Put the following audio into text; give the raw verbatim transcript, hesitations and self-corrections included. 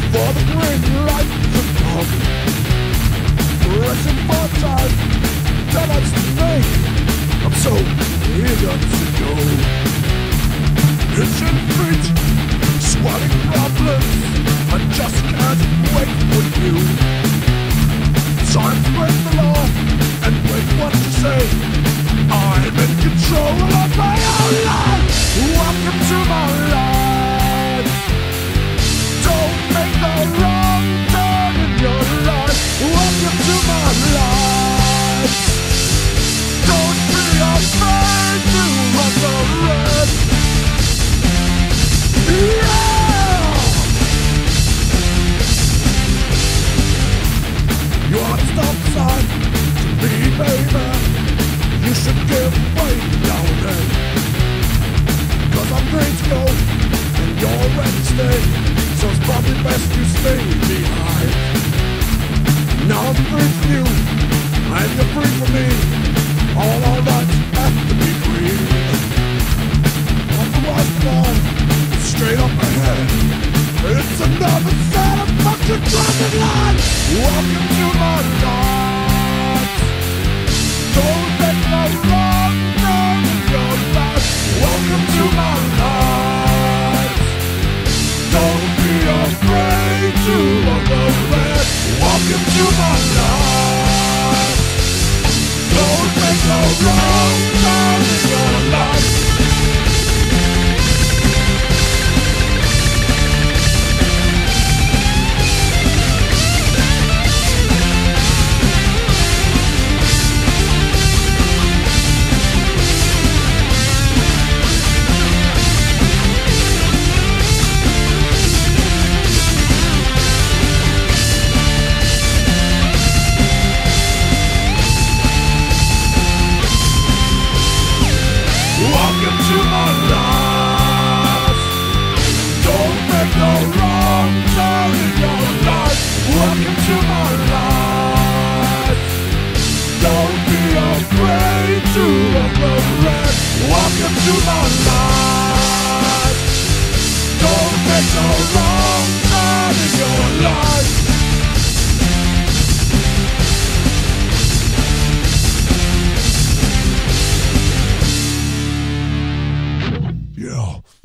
for the green light to come. Racing for time, that's me. I'm so eager to go. Itching feet, swelling problems, I just can't wait for you. Time to break the law and break what you say. I'm in control of my own life. Welcome to my life. Don't make the wrong turn in your life. Welcome to my life. Don't be afraid to run the red. Yeah! You're a stop sign to me, baby. You should give way down there. Cause I'm free to go and you're ready to stay. So it's probably best you stay behind. Now I'm free from you and you're free from me. All our rights have to be free. Off the right bar, straight up ahead. It's another set of fucking traffic lights. Welcome to my life. Don't make no wrong turn in your life. Welcome to my life. Don't be afraid to walk the red. Welcome to my life. Don't make no wrong turn in your life. Welcome to my life. Don't make no wrong turn in your life. Welcome to my life. Don't be afraid to walk the red. Welcome to my life. Don't make no wrong turn in your life. Yeah.